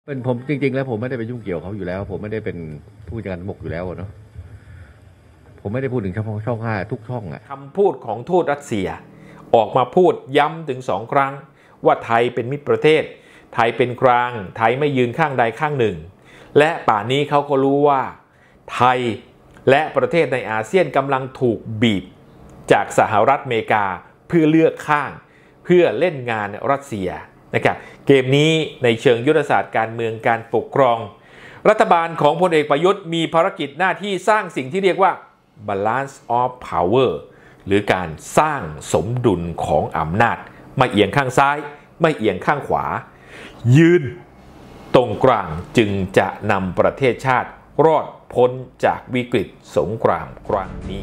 เป็นผมจริงๆแล้วผมไม่ได้ไปยุ่งเกี่ยวเขาอยู่แล้วผมไม่ได้เป็นผู้จัดการบกอยู่แล้วเนาะผมไม่ได้พูดถึงเฉพาะช่องห้าทุกช่องอะคำพูดของทูตรัสเซียออกมาพูดย้ำถึง2 ครั้งว่าไทยเป็นมิตรประเทศไทยเป็นกลางไทยไม่ยืนข้างใดข้างหนึ่งและป่านนี้เขาก็รู้ว่าไทยและประเทศในอาเซียนกำลังถูกบีบจากสหรัฐอเมริกาเพื่อเลือกข้างเพื่อเล่นงานรัสเซียนะครับเกมนี้ในเชิงยุทธศาสตร์การเมืองการปกครองรัฐบาลของพลเอกประยุทธ์มีภารกิจหน้าที่สร้างสิ่งที่เรียกว่า balance of power หรือการสร้างสมดุลของอำนาจไม่เอียงข้างซ้ายไม่เอียงข้างขวายืนตรงกลางจึงจะนำประเทศชาติรอดพ้นจากวิกฤตสงครามครั้งนี้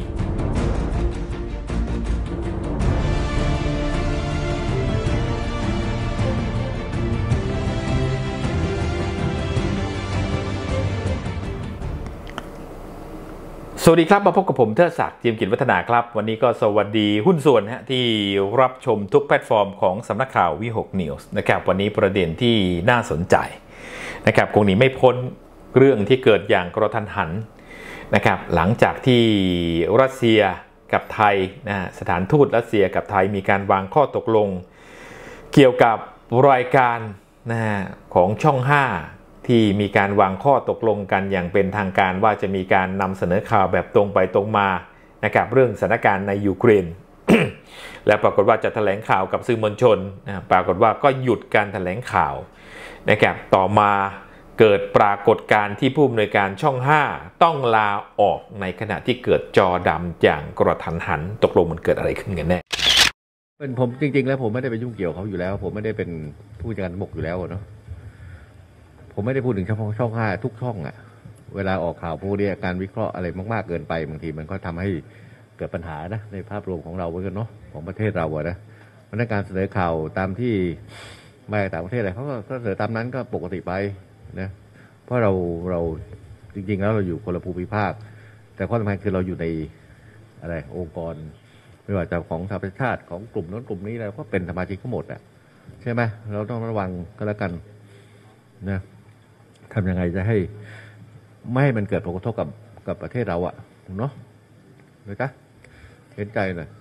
สวัสดีครับมาพบกับผมเทิดศักดิ์เจียมกิจวัฒนาครับวันนี้ก็สวัสดีหุ้นส่วนที่รับชมทุกแพลตฟอร์มของสำนักข่าววิหกนิวส์นะครับวันนี้ประเด็นที่น่าสนใจนะครับคงหนีไม่พ้นเรื่องที่เกิดอย่างกระทันหันนะครับหลังจากที่รัสเซียกับไทยสถานทูตรัสเซียกับไทยมีการวางข้อตกลงเกี่ยวกับรายการของช่อง5ที่มีการวางข้อตกลงกันอย่างเป็นทางการว่าจะมีการนำเสนอข่าวแบบตรงไปตรงมานะครับเรื่องสถานการณ์ในยูเครน และปรากฏว่าจะแถลงข่าวกับสื่อมวลชนปรากฏว่าก็หยุดการแถลงข่าวนะครับต่อมาเกิดปรากฏการณ์ที่ผู้อำนวยการช่อง5ต้องลาออกในขณะที่เกิดจอดำอย่างกระทันหันตกลงมันเกิดอะไรขึ้นกันแน่เป็นผมจริงๆแล้วผมไม่ได้ไปยุ่งเกี่ยวเขาอยู่แล้วผมไม่ได้เป็นผู้จัดการบกอยู่แล้วเนาะผมไม่ได้พูดถึงเฉพาะช่องห้าทุกช่องอะเวลาออกข่าวพวกนี้การวิเคราะห์อะไรมากๆเกินไปบางทีมันก็ทำให้เกิดปัญหานะในภาพรวมของเราเหมือนกันเนาะของประเทศเราอะนะเพราะในการเสนอข่าวตามที่มาต่างประเทศอะไรเขาก็เสนอตามนั้นก็ปกติไปนะเพราะเราจริงๆแล้วเราอยู่คนละภูมิภาคแต่ข้อสำคัญคือเราอยู่ในอะไรองค์กรไม่ว่าจะของสหประชาชาติของกลุ่มโน้นกลุ่มนี้เราก็เป็นสมาชิกทั้งหมดอะใช่ไหมเราต้องระวังก็แล้วกันนะทำยังไงจะให้ไม่ให้มันเกิดผลกระทบกับประเทศเราอะเนาะเลยจ้ะเห็นใจหน่อย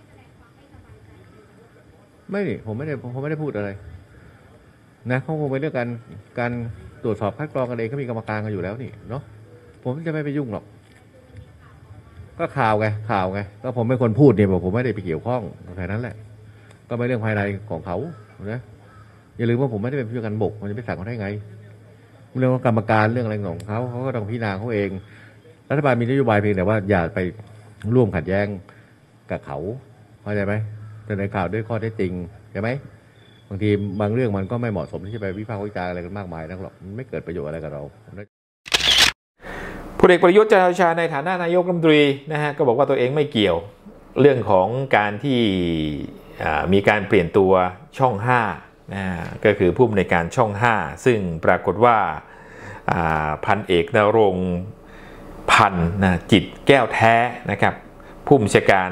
ไม่ผมไม่ได้พูดอะไรนะเขาคงเป็นเรื่องการตรวจสอบคัดกรองกันเองเขามีกรรมการกันอยู่แล้วนี่เนาะผมจะไม่ไปยุ่งหรอกก็ข่าวไงก็ผมเป็นคนพูดเนี่ยบอกผมไม่ได้ไปเกี่ยวข้องแค่นั้นแหละก็เป็นเรื่องภายในของเขานะอย่าลืมว่าผมไม่ได้เป็นผู้จัดการบกมันจะไปสั่งเขาได้ไงเรื่องของกรรมการเรื่องอะไรของเขาก็ต้องพิจารณาเขาเองรัฐบาลมีนโยบายเพียงแต่ว่าอย่าไปร่วมขัดแย้งกับเขาเข้าใจไหมแต่ในข่าวด้วยข้อเท็จจริงใช่ไหมบางทีบางเรื่องมันก็ไม่เหมาะสมที่จะไปวิพากษ์วิจารณ์อะไรกันมากมายนักหรอกมันไม่เกิดประโยชน์อะไรกับเราพลเอกประยุทธ์จันทร์โอชาในฐานะนายกรัฐมนตรีก็บอกว่าตัวเองไม่เกี่ยวเรื่องของการที่มีการเปลี่ยนตัวช่อง5ก็คือผู้อำนวยการช่อง5ซึ่งปรากฏว่าพันเอกณรงค์พันธ์จิตแก้วแท้นะครับผู้บัญชาการ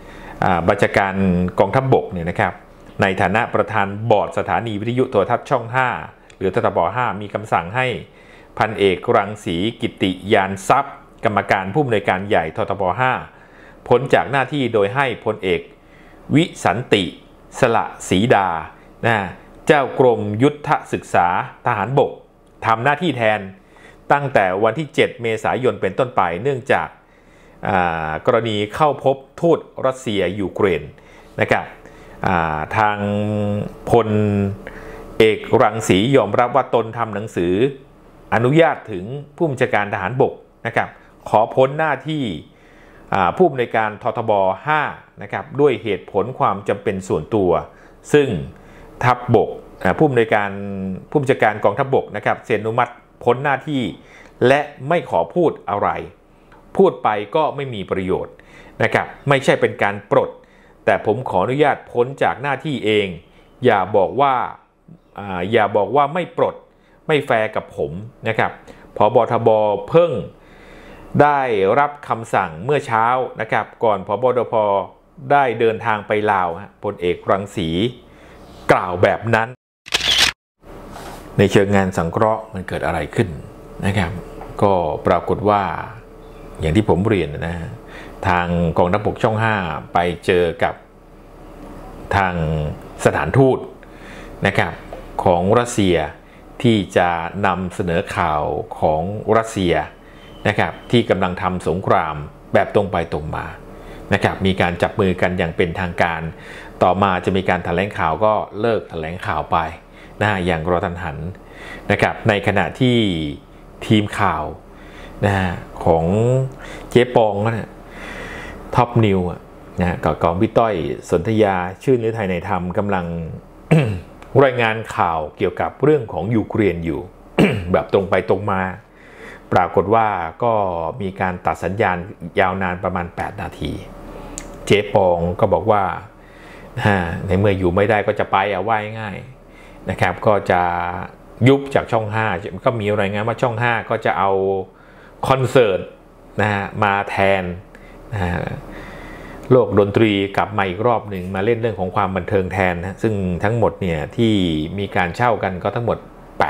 กองทัพบกเนี่ยนะครับในฐานะประธานบอร์ดสถานีวิทยุโทรทัศน์ช่อง5หรือททบ5มีคำสั่งให้พันเอกรังสีกิติยานทรัพย์กรรมการผู้อำนวยการใหญ่ททบ5พ้นจากหน้าที่โดยให้พลเอกวิสันติสละศรีดาเจ้ากรมยุทธศึกษาทหารบกทำหน้าที่แทนตั้งแต่วันที่7 เมษายนเป็นต้นไปเนื่องจากกรณีเข้าพบทูตรัสเซียยูเครนนะครับทางพลเอกรังสียอมรับว่าตนทำหนังสืออนุญาตถึงผู้บัญชาการทหารบกนะครับขอพ้นหน้าที่ผู้อำนวยการททบ5นะครับด้วยเหตุผลความจำเป็นส่วนตัวซึ่งทัพบกผู้บัญชาการกองทัพบกนะครับเซ็นอนุมัติพ้นหน้าที่และไม่ขอพูดอะไรพูดไปก็ไม่มีประโยชน์นะครับไม่ใช่เป็นการปลดแต่ผมขออนุญาตพ้นจากหน้าที่เองอย่าบอกว่าไม่ปลดไม่แฟร์กับผมนะครับผบ.ทบ.เพิ่งได้รับคำสั่งเมื่อเช้านะครับก่อนผบ.ทบ.ได้เดินทางไปลาวพลเอกรังสีกล่าวแบบนั้นในเชิงงานสังเคราะห์มันเกิดอะไรขึ้นนะครับก็ปรากฏว่าอย่างที่ผมเรียนนะฮะทางกองทัพบกช่อง 5ไปเจอกับทางสถานทูตนะครับของรัสเซียที่จะนำเสนอข่าวของรัสเซียนะครับที่กำลังทำสงครามแบบตรงไปตรงมานะครับมีการจับมือกันอย่างเป็นทางการต่อมาจะมีการแถลงข่าวก็เลิกแถลงข่าวไปนะอย่างกระทันหันนะครับในขณะที่ทีมข่าวนะของเจ๊ปองนะท็อปนิวนะกับกองพี่ต้อยสนธยาชื่นฤทัยในธรรมกำลัง รายงานข่าวเกี่ยวกับเรื่องของยูเครนอยู่ แบบตรงไปตรงมาปรากฏว่าก็มีการตัดสัญญาณยาวนานประมาณ8นาทีเจ๊ปองก็บอกว่าในเมื่ออยู่ไม่ได้ก็จะไปว่าง่ายนะครับก็จะยุบจากช่อง5ก็มีรายงานว่าช่อง5ก็จะเอาคอนเสิร์ตมาแทนโลกดนตรีกลับมาอีกรอบหนึ่งมาเล่นเรื่องของความบันเทิงแทนนะซึ่งทั้งหมดเนี่ยที่มีการเช่ากันก็ทั้งหมด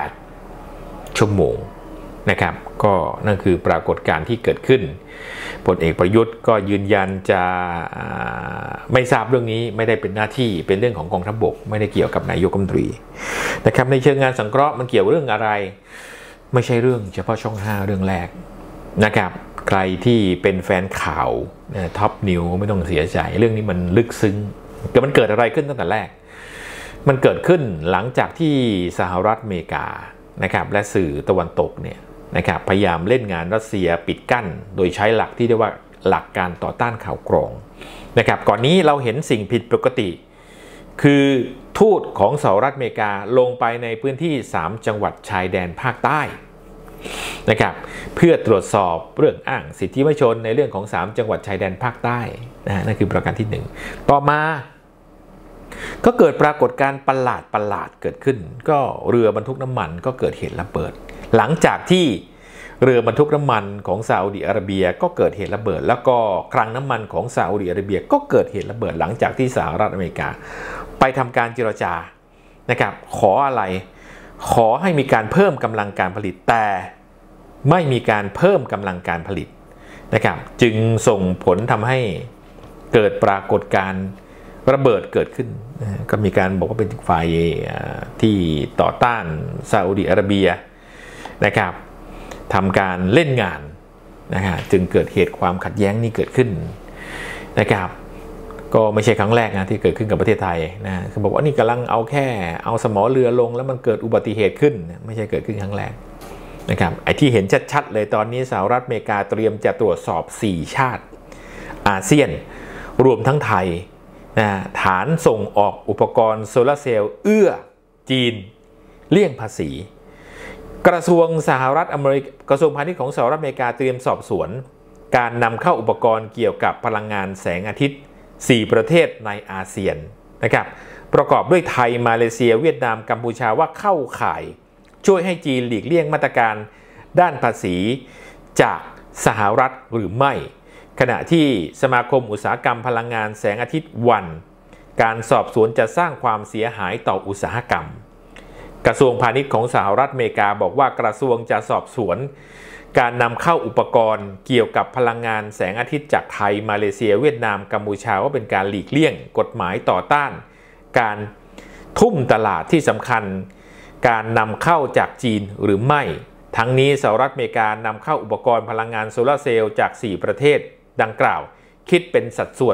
8ชั่วโมงนะครับก็นั่นคือปรากฏการณ์ที่เกิดขึ้นพลเอกประยุทธ์ก็ยืนยันจะไม่ทราบเรื่องนี้ไม่ได้เป็นหน้าที่เป็นเรื่องของกองทัพบกไม่ได้เกี่ยวกับนายกรัฐมนตรีนะครับในเชิงงานสังเคราะห์มันเกี่ยวเรื่องอะไรไม่ใช่เรื่องเฉพาะช่อง5เรื่องแรกนะครับใครที่เป็นแฟนข่าวท็อปนิวไม่ต้องเสียใจเรื่องนี้มันลึกซึ้งแต่มันเกิดอะไรขึ้นตั้งแต่แรกมันเกิดขึ้นหลังจากที่สหรัฐอเมริกานะครับและสื่อตะวันตกเนี่ยนะครับพยายามเล่นงานรัสเซียปิดกั้นโดยใช้หลักที่เรียกว่าหลักการต่อต้านข่าวกรองนะครับก่อนนี้เราเห็นสิ่งผิดปกติคือทูตของสหรัฐอเมริกาลงไปในพื้นที่3จังหวัดชายแดนภาคใต้นะครับเพื่อตรวจสอบเรื่องอ้างสิทธิมนุษยชนในเรื่องของ3จังหวัดชายแดนภาคใต้นั่นคือประการที่1ต่อมาก็เกิดปรากฏการณ์ประหลาดเกิดขึ้นก็เรือบรรทุกน้ำมันก็เกิดเหตุระเบิดหลังจากที่เรือบรรทุกน้ำมันของซาอุดิอาระเบียก็เกิดเหตุระเบิดแล้วก็คลังน้ำมันของซาอุดิอาระเบียก็เกิดเหตุระเบิดหลังจากที่สหรัฐอเมริกาไปทำการเจรจานะครับขออะไรขอให้มีการเพิ่มกำลังการผลิตแต่ไม่มีการเพิ่มกำลังการผลิตนะครับจึงส่งผลทำให้เกิดปรากฏการณ์ระเบิดเกิดขึ้นก็มีการบอกว่าเป็นฝ่ายที่ต่อต้านซาอุดิอาระเบียนะครับทำการเล่นงานจึงเกิดเหตุความขัดแย้งนี้เกิดขึ้นนะครับก็ไม่ใช่ครั้งแรกนะที่เกิดขึ้นกับประเทศไทยนะคือบอกว่านี่กำลังเอาสมอเรือลงแล้วมันเกิดอุบัติเหตุขึ้นไม่ใช่เกิดขึ้นครั้งแรกนะครับไอ้ที่เห็นชัดๆเลยตอนนี้สหรัฐอเมริกาเตรียมจะตรวจสอบ4ชาติอาเซียนรวมทั้งไทยฐานส่งออกอุปกรณ์โซลาร์เซลล์เอื้อจีนเลี่ยงภาษีกระทรวงพาณิชย์ของสหรัฐอเมริกาเตรียมสอบสวนการนำเข้าอุปกรณ์เกี่ยวกับพลังงานแสงอาทิตย์4ประเทศในอาเซียนนะครับประกอบด้วยไทยมาเลเซียเวียดนามกัมพูชาว่าเข้าข่ายช่วยให้จีนหลีกเลี่ยงมาตรการด้านภาษีจากสหรัฐหรือไม่ขณะที่สมาคมอุตสาหกรรมพลังงานแสงอาทิตย์วันการสอบสวนจะสร้างความเสียหายต่ออุตสาหกรรมกระทรวงพาณิชย์ของสหรัฐอเมริกาบอกว่ากระทรวงจะสอบสวนการนำเข้าอุปกรณ์เกี่ยวกับพลังงานแสงอาทิตย์จากไทยมาเลเซียเวียดนามกัมพูชาว่าเป็นการหลีกเลี่ยงกฎหมายต่อต้านการทุ่มตลาดที่สำคัญการนำเข้าจากจีนหรือไม่ทั้งนี้สหรัฐอเมริกานำเข้าอุปกรณ์พลังงานโซลาร์เซลล์จาก4ประเทศดังกล่าวคิดเป็นสัดส่วน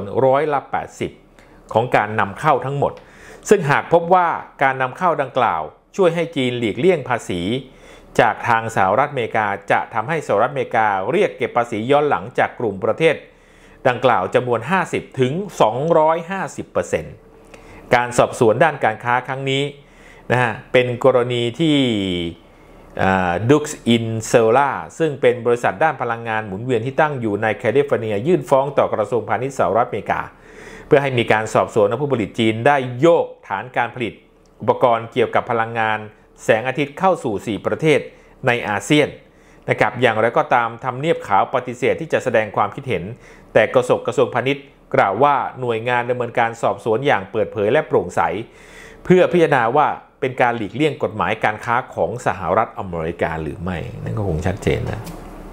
80%ของการนำเข้าทั้งหมดซึ่งหากพบว่าการนำเข้าดังกล่าวช่วยให้จีนหลีกเลี่ยงภาษีจากทางสหรัฐอเมริกาจะทำให้สหรัฐอเมริกาเรียกเก็บภาษีย้อนหลังจากกลุ่มประเทศดังกล่าวจำนวน 50-250% การสอบสวนด้านการค้าครั้งนี้เป็นกรณีที่ดุกส์อินเซลล่าซึ่งเป็นบริษัทด้านพลังงานหมุนเวียนที่ตั้งอยู่ในแคลิฟอร์เนียยื่นฟ้องต่อกระทรวงพาณิชย์สหรัฐอเมริกาเพื่อให้มีการสอบสวนผู้ผลิตจีนได้โยกฐานการผลิตอุปกรณ์เกี่ยวกับพลังงานแสงอาทิตย์เข้าสู่4ประเทศในอาเซียนนะครับอย่างไรก็ตามทำเนียบขาวปฏิเสธที่จะแสดงความคิดเห็นแต่กระทรวงพาณิชย์กล่าวว่าหน่วยงานดำเนินการสอบสวนอย่างเปิดเผยและโปร่งใสเพื่อพิจารณาว่าเป็นการหลีกเลี่ยงกฎหมายการค้าของสหรัฐอเมริกาหรือไม่นั่นก็คงชัดเจนนะ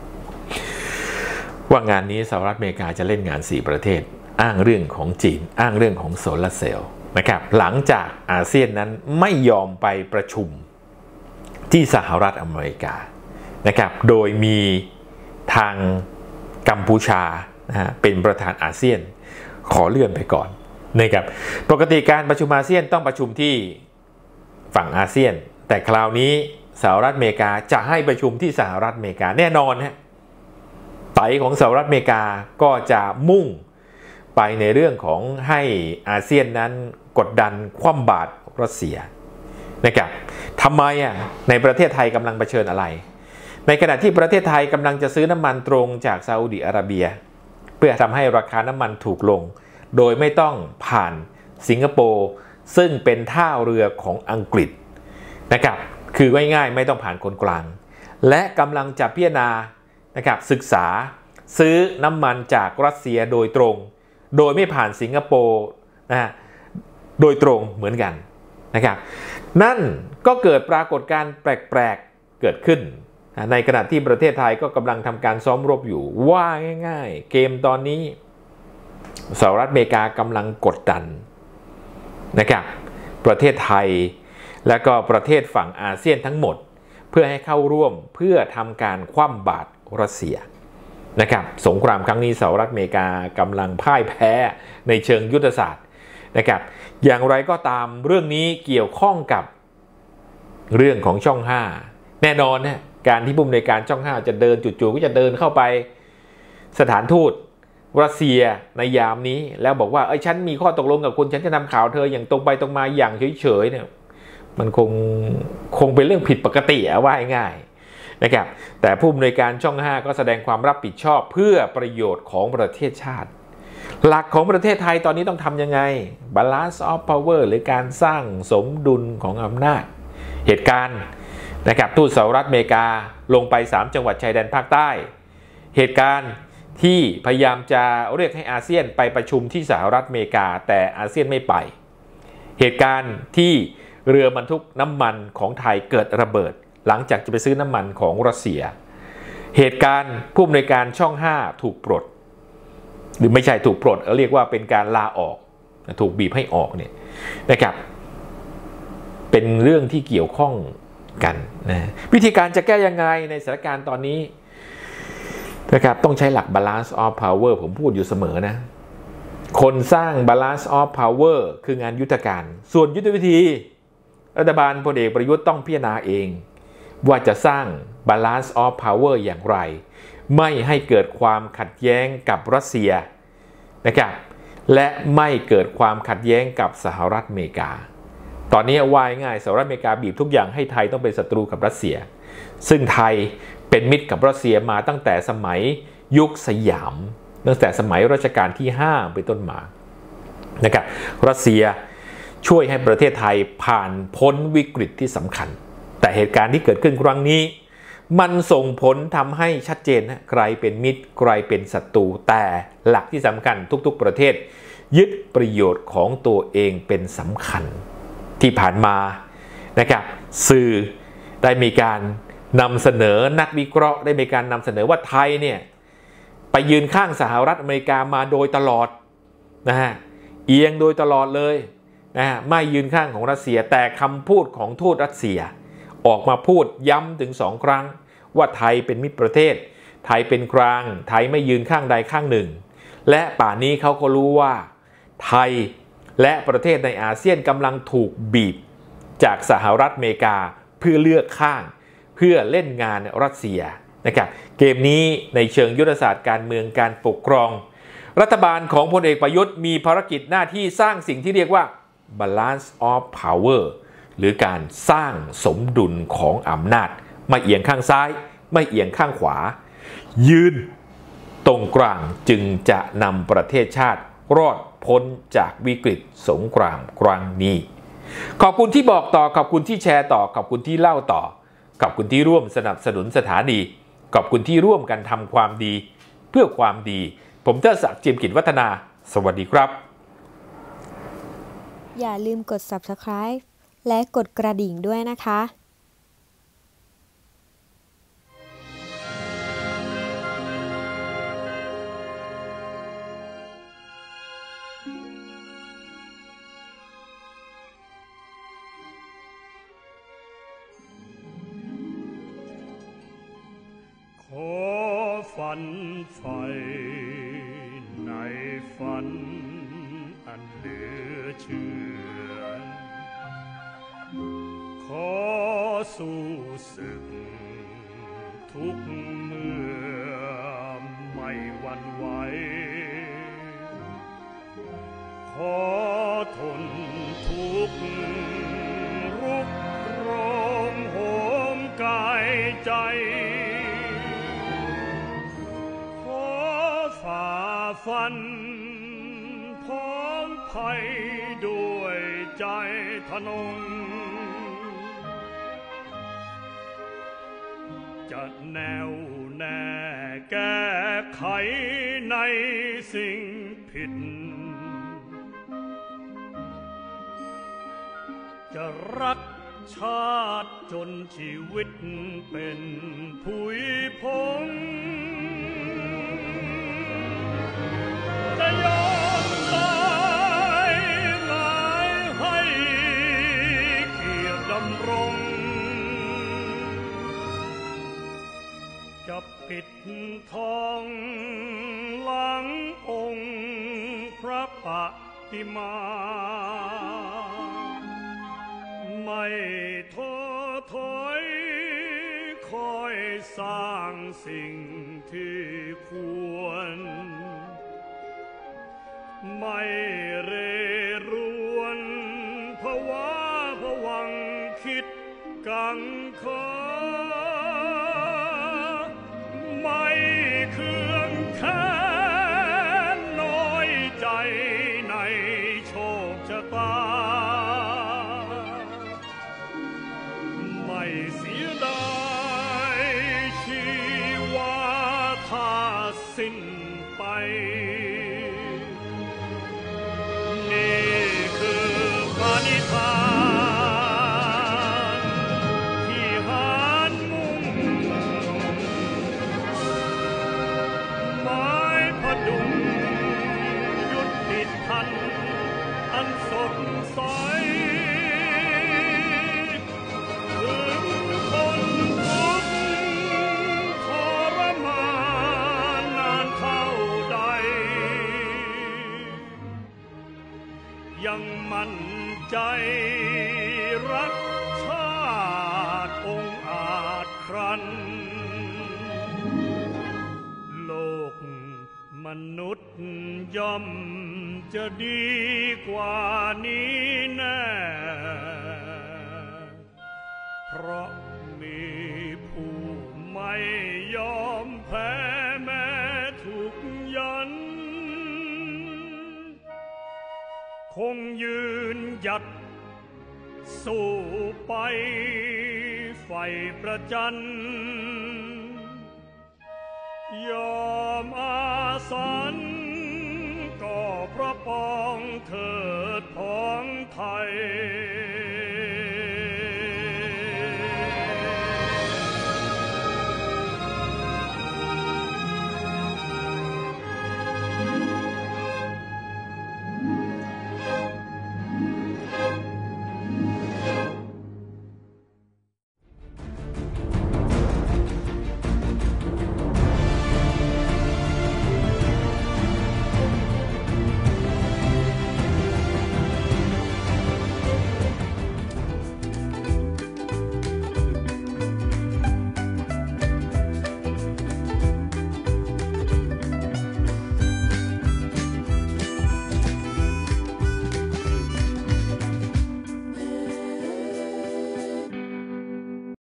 ว่างานนี้สหรัฐอเมริกาจะเล่นงาน4ประเทศอ้างเรื่องของจีนอ้างเรื่องของโซลาร์เซลล์นะครับหลังจากอาเซียนนั้นไม่ยอมไปประชุมที่สหรัฐอเมริกานะครับโดยมีทางกัมพูชานะฮะเป็นประธานอาเซียนขอเลื่อนไปก่อนนะครับปกติการประชุมอาเซียนต้องประชุมที่ฝั่งอาเซียนแต่คราวนี้สหรัฐอเมริกาจะให้ประชุมที่สหรัฐอเมริกาแน่นอนฮะไตของสหรัฐอเมริกาก็จะมุ่งไปในเรื่องของให้อาเซียนนั้นกดดันคว่ำบาตรรัสเซียนะครับทำไมในประเทศไทยกำลังเผชิญอะไรในขณะที่ประเทศไทยกำลังจะซื้อน้ำมันตรงจากซาอุดิอาระเบียเพื่อทำให้ราคาน้ำมันถูกลงโดยไม่ต้องผ่านสิงคโปร์ซึ่งเป็นท่าเรือของอังกฤษนะครับคือง่ายๆไม่ต้องผ่านคนกลางและกำลังจะพิจารณานะครับศึกษาซื้อน้ำมันจากรัสเซียโดยตรงโดยไม่ผ่านสิงคโปร์นะฮะโดยตรงเหมือนกันนะครับนั่นก็เกิดปรากฏการณ์แปลกๆเกิดขึ้นในขณะที่ประเทศไทยก็กำลังทำการซ้อมรบอยู่ว่าง่ายๆเกมตอนนี้สหรัฐอเมริกากำลังกดดันนะครับประเทศไทยและก็ประเทศฝั่งอาเซียนทั้งหมดเพื่อให้เข้าร่วมเพื่อทำการคว่ำบาตรรัสเซียนะครับสงครามครั้งนี้สหรัฐอเมริกากำลังพ่ายแพ้ในเชิงยุทธศาสตร์นะครับอย่างไรก็ตามเรื่องนี้เกี่ยวข้องกับเรื่องของช่อง5แน่นอนนะการที่ผู้อำนวยการช่อง5จะเดินจู่ๆก็จะเดินเข้าไปสถานทูตรัสเซียในยามนี้แล้วบอกว่าฉันมีข้อตกลงกับคุณฉันจะนำข่าวเธออย่างตรงไปตรงมาอย่างเฉยๆเนี่ยมันคงเป็นเรื่องผิดปกติว่าง่ายๆนะครับแต่ผู้อำนวยการช่อง5ก็แสดงความรับผิดชอบเพื่อประโยชน์ของประเทศชาติหลักของประเทศไทยตอนนี้ต้องทำยังไง Balance of Power หรือการสร้างสมดุลของอำนาจเหตุการณ์นะครับทูตสหรัฐอเมริกาลงไป3จังหวัดชายแดนภาคใต้เหตุการณ์ที่พยายามจะเรียกให้อาเซียนไปประชุมที่สหรัฐอเมริกาแต่อาเซียนไม่ไปเหตุการณ์ที่เรือบรรทุกน้ำมันของไทยเกิดระเบิดหลังจากจะไปซื้อน้ำมันของรัสเซียเหตุการณ์ผู้อำนวยการช่อง5ถูกปลดหรือไม่ใช่ถูกปลดเรียกว่าเป็นการลาออกถูกบีบให้ออกเนี่ยนะครับเป็นเรื่องที่เกี่ยวข้องกันนะวิธีการจะแก้ยังไงในสถานการณ์ตอนนี้นะครับต้องใช้หลัก balance of power ผมพูดอยู่เสมอนะคนสร้าง balance of power คืองานยุทธการส่วนยุทธวิธีรัฐบาลพลเอกประยุทธ์ต้องพิจารณาเองว่าจะสร้าง balance of power อย่างไรไม่ให้เกิดความขัดแย้งกับรัสเซียนะครับและไม่เกิดความขัดแย้งกับสหรัฐอเมริกาตอนนี้ว่าง่ายสหรัฐอเมริกาบีบทุกอย่างให้ไทยต้องเป็นศัตรูกับรัสเซียซึ่งไทยเป็นมิตรกับรัสเซียมาตั้งแต่สมัยยุคสยามตั้งแต่สมัยรัชกาลที่5เป็นต้นมานะครับรัสเซียช่วยให้ประเทศไทยผ่านพ้นวิกฤตที่สำคัญแต่เหตุการณ์ที่เกิดขึ้นครั้งนี้มันส่งผลทำให้ชัดเจนนะใครเป็นมิตรใครเป็นศัตรูแต่หลักที่สำคัญทุกๆประเทศยึดประโยชน์ของตัวเองเป็นสำคัญที่ผ่านมานะครับสื่อได้มีการนำเสนอนักวิเคราะห์ได้มีการนำเสนอว่าไทยเนี่ยไปยืนข้างสหรัฐอเมริกามาโดยตลอดนะฮะเอียงโดยตลอดเลยนะฮะไม่ยืนข้างของรัสเซียแต่คำพูดของทูตรัสเซียออกมาพูดย้ำถึง2 ครั้งว่าไทยเป็นมิตรประเทศไทยเป็นกลางไทยไม่ยืนข้างใดข้างหนึ่งและป่านนี้เขาก็รู้ว่าไทยและประเทศในอาเซียนกำลังถูกบีบจากสหรัฐอเมริกาเพื่อเลือกข้างเพื่อเล่นงานรัสเซียนะครับเกมนี้ในเชิงยุทธศาสตร์การเมืองการปกครองรัฐบาลของพลเอกประยุทธ์มีภารกิจหน้าที่สร้างสิ่งที่เรียกว่า balance of power หรือการสร้างสมดุลของอำนาจไม่เอียงข้างซ้ายไม่เอียงข้างขวายืนตรงกลางจึงจะนำประเทศชาติรอดพ้นจากวิกฤตสงครามครั้งนี้ขอบคุณที่บอกต่อขอบคุณที่แชร์ต่อขอบคุณที่เล่าต่อขอบคุณที่ร่วมสนับสนุนสถานีขอบคุณที่ร่วมกันทำความดีเพื่อความดีผมเทิดศักดิ์ เจียมกิจวัฒนาสวัสดีครับอย่าลืมกด Subscribe และกดกระดิ่งด้วยนะคะขอฝันใฝ่ในฝันอันเหลือเชื่อขอสู้ศึกทุกเมื่อไม่หวั่นไหวขอทนทุกข์รุกโรมโหมกายใจขอฝ่าฟันพ้องภัยด้วยใจทะนงจะแน่วแน่แก้ไขในสิ่งผิดจะรักชาติจนชีวิตเป็นผุยผงจะยอมตายหมายให้เกียรติดำรงจะปิดทองหลังองค์พระปฏิมาไม่ท้อถอยคอยสร้างสิ่งที่ควรไม่เร่รวนภาวะผวังคิดกังขาไม่เคืองแค้นน้อยใจในโชคชะตาไม่เสียดายชีวาถ้าสิ้นไปนี่คือปณิธานที่หานมุ่งหมายพดุงยุติทันอันสดใสยังมั่นใจรักชาติองค์อาจครันโลกมนุษย์ย่อมจะดีกว่านี้แน่เพราะมีผู้ไม่ยอมแพ้แม้ถูกยันคงยืนหยัดสู้ไปไฟประจันยอมอาสันก็เพราะปองเถิดพ้องไทย